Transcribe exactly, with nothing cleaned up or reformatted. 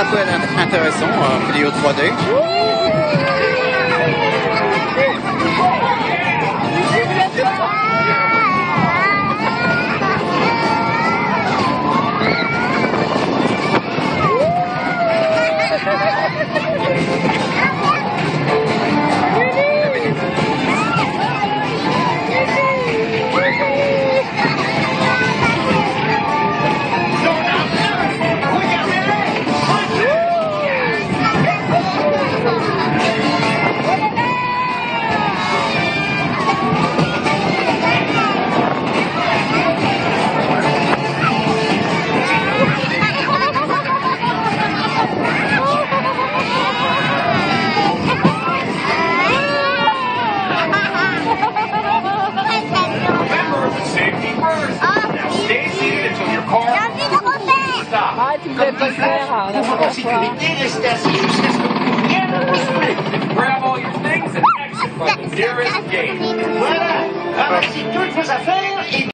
peut être intéressant en vidéo trois D. Ah, tu ne voulais pas le faire, hein, la première fois. Grab all your things and exit from the nearest gate. Voilà, ramassez toutes vos affaires et